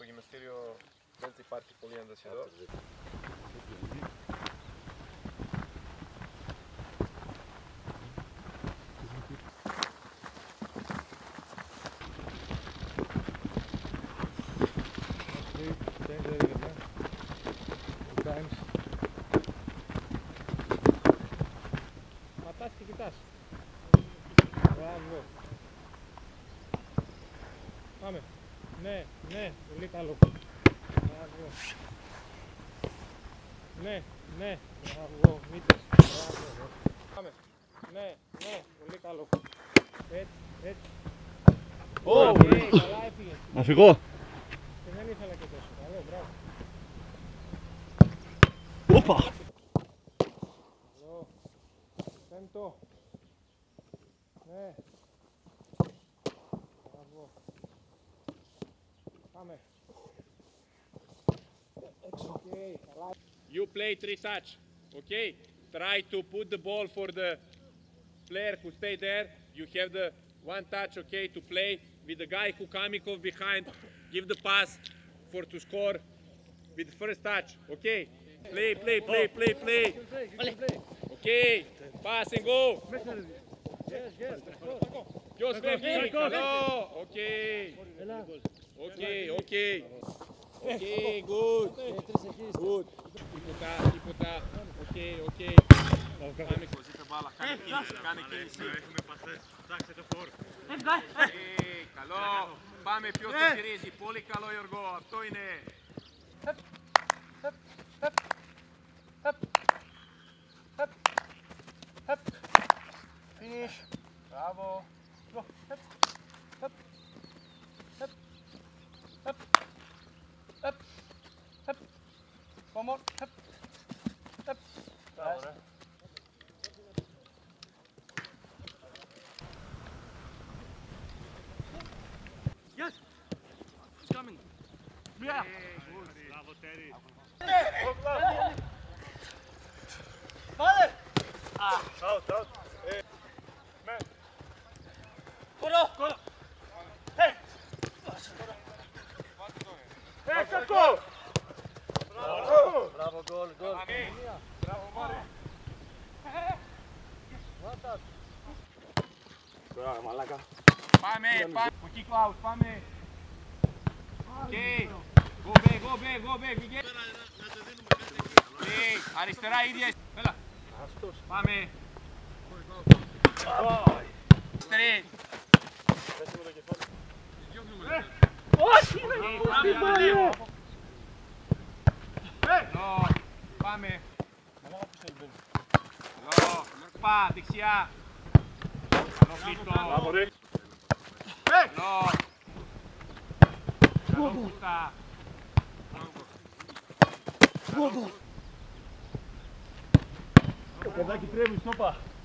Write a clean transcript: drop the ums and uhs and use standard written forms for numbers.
γυμναστήριο δεν υπάρχει πολλή ένταση εδώ. Πατάς και κοιτάς. Μπράβο. Πάμε. Ναι, ναι, πολύ καλό. Μπράβο. Ναι, ναι, μπράβο, μύτες. Μπράβο. Πάμε. Ναι, ναι, πολύ καλό. Έτσι, έτσι. Καλά έφυγε. Να φυγώ. Και δεν ήθελα και τόσο. Καλό, μπράβο. Όπα. Καλό. Πέμπτο. Ναι. Μπράβο. Πάμε. Okay, καλά. You play 3 touch, okay? Try to put the ball for the player who stay there. You have the 1 touch, okay, to play with the guy who coming off behind. Give the pass for to score with first touch, okay? Play, play, play, play, play. Okay, pass and go. Just left knee, hello. Okay. Okay, okay. Okay, good. Good. Τίποτα. Okay, okay. Πάμε κοζί τα μπάλα. Κάνε κίνηση. Έχουμε πασές. Φτάξτε το φόρ. Καλό. Πάμε ποιος το γυρίζει. Πολύ καλό Γιώργο. Αυτό είναι. Finish. Μπράβο. One more. Bravo, ρε. Yes! It's coming. Yeah. Μπράβο, Τέρι. Βάλε. Out, out. Κολό. Κακό. Μπράβο, γκολ, γκολ. Μπράβο, Μάρι. Μπράβο, μαλάκα. Πάμε, πάμε. Ο kick out, πάμε. Okay. Go back, go back, go back. Μιγέ. Αριστερά ίδια. Έλα. Πάμε. Straight. Όχι. Πάμε. Πά, δεξιά. Καλό φλίτο. Μπράβο, ρε. Καλό. Καλό φούτα. Το παιδάκι τρέμει, στόπα.